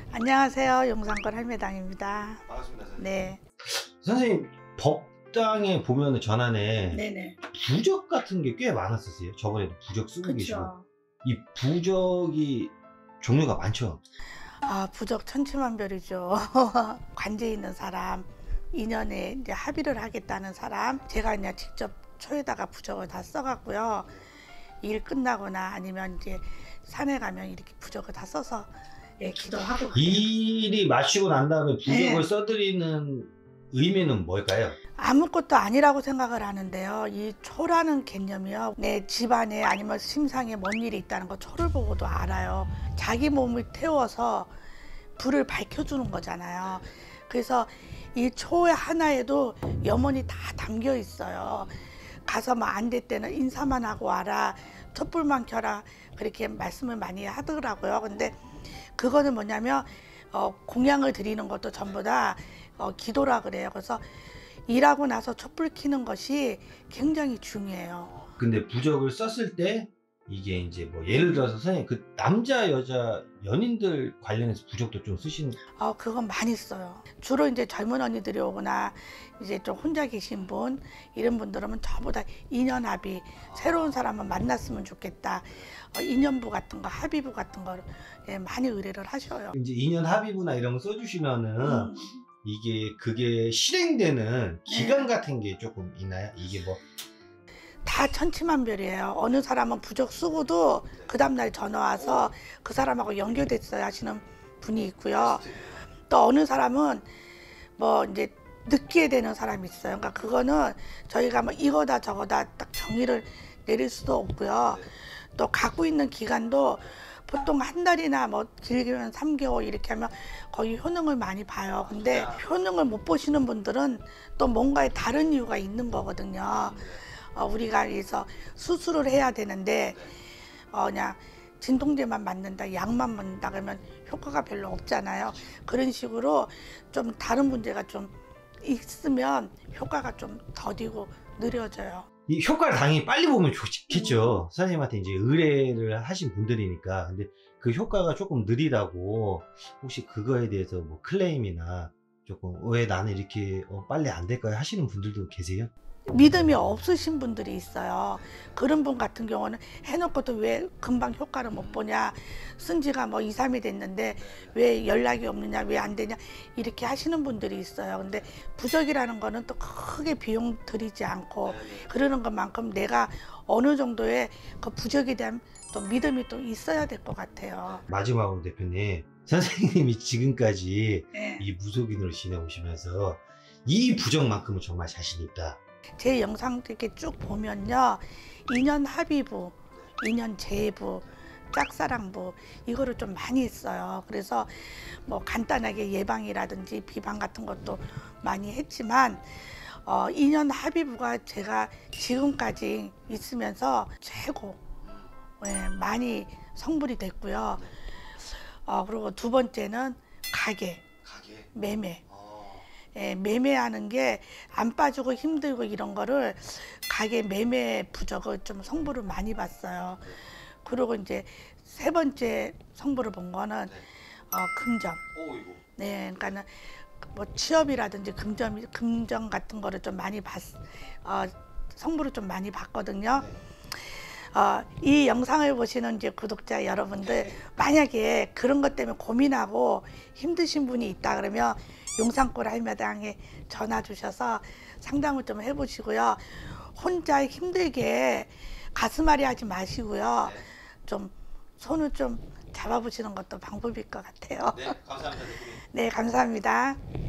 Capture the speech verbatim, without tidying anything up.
안녕하세요. 용산권 할매당입니다. 반갑습니다, 선생님. 네. 선생님, 법당에 보면 전안에 네네. 부적 같은 게 꽤 많았었어요. 저번에도 부적 쓰고 계시고. 그쵸. 이 부적이 종류가 많죠? 아, 부적 천차만별이죠. 관제 있는 사람, 인연에 이제 합의를 하겠다는 사람, 제가 그냥 직접 초에다가 부적을 다 써갖고요. 일 끝나거나 아니면 이제 산에 가면 이렇게 부적을 다 써서 예, 기도하고. 일이 마치고 난 다음에 부적을 네. 써드리는 의미는 뭘까요? 아무것도 아니라고 생각을 하는데요. 이 초라는 개념이요. 내 집안에 아니면 심상에 뭔 일이 있다는 거 초를 보고도 알아요. 자기 몸을 태워서 불을 밝혀주는 거잖아요. 그래서 이 초 하나에도 염원이 다 담겨 있어요. 가서 뭐 안 될 때는 인사만 하고 와라, 촛불만 켜라, 그렇게 말씀을 많이 하더라고요. 근데 그거는 뭐냐면 어, 공양을 드리는 것도 전부 다 어, 기도라 그래요. 그래서 일하고 나서 촛불 켜는 것이 굉장히 중요해요. 근데 부적을 썼을 때 이게 이제 뭐 예를 들어서 선생님 그 남자 여자 연인들 관련해서 부적도 좀 쓰시는. 어, 그건 많이 써요. 주로 이제 젊은 언니들이 오거나 이제 좀 혼자 계신 분, 이런 분들은 저보다 인연합의, 새로운 사람을 만났으면 좋겠다, 어, 인연부 같은 거, 합의부 같은 거 예, 많이 의뢰를 하셔요. 이제 인연 합의부나 이런 거 써주시면은 음. 이게 그게 실행되는 기간 네. 같은 게 조금 있나요? 이게 뭐 다 천차만별이에요. 어느 사람은 부적 쓰고도 그 다음날 전화 와서 그 사람하고 연결됐어요 하시는 분이 있고요. 또 어느 사람은 뭐 이제 느끼게 되는 사람이 있어요. 그러니까 그거는 저희가 뭐 이거다 저거다 딱 정의를 내릴 수도 없고요. 또 갖고 있는 기간도 보통 한 달이나 뭐 길게는 삼 개월 이렇게 하면 거의 효능을 많이 봐요. 근데 효능을 못 보시는 분들은 또 뭔가에 다른 이유가 있는 거거든요. 어, 우리가 그래서 수술을 해야 되는데 어, 그냥 진통제만 맞는다, 약만 맞는다 그러면 효과가 별로 없잖아요. 그런 식으로 좀 다른 문제가 좀 있으면 효과가 좀 더디고 느려져요. 이 효과를 당연히 빨리 보면 좋겠죠. 선생님한테 이제 의뢰를 하신 분들이니까. 근데 그 효과가 조금 느리다고 혹시 그거에 대해서 뭐 클레임이나 조금 왜 나는 이렇게 어, 빨리 안 될까요? 하시는 분들도 계세요? 믿음이 없으신 분들이 있어요. 그런 분 같은 경우는 해놓고도 왜 금방 효과를 못 보냐, 쓴 지가 뭐 이, 삼 일 됐는데 왜 연락이 없느냐, 왜 안 되냐, 이렇게 하시는 분들이 있어요. 근데 부적이라는 거는 또 크게 비용 들이지 않고 그러는 것만큼 내가 어느 정도의 그 부적에 대한 또 믿음이 또 있어야 될 것 같아요. 마지막으로 대표님, 선생님이 지금까지 네. 이 무속인으로 지내오시면서 이 부적만큼은 정말 자신 있다. 제 영상 이렇게 쭉 보면요, 인연 합의부, 인연 재부, 짝사랑부, 이거를 좀 많이 있어요. 그래서 뭐 간단하게 예방이라든지 비방 같은 것도 많이 했지만 어, 인연 합의부가 제가 지금까지 있으면서 최고 예, 많이 성불이 됐고요. 어, 그리고 두 번째는 가게, 가게. 매매. 예, 매매하는 게 안 빠지고 힘들고 이런 거를 가게 매매 부적을 좀 성부를 많이 봤어요. 그리고 이제 세 번째 성부를 본 거는 어, 금전. 네, 그러니까는 뭐 취업이라든지 금전, 금전 같은 거를 좀 많이 봤, 어, 성부를 좀 많이 봤거든요. 어, 이 영상을 보시는 이제 구독자 여러분들, 만약에 그런 것 때문에 고민하고 힘드신 분이 있다 그러면 용산권 할매당에 전화 주셔서 상담을 좀 해보시고요. 혼자 힘들게 가슴앓이 하지 마시고요. 좀 손을 좀 잡아보시는 것도 방법일 것 같아요. 네, 감사합니다. 네, 감사합니다.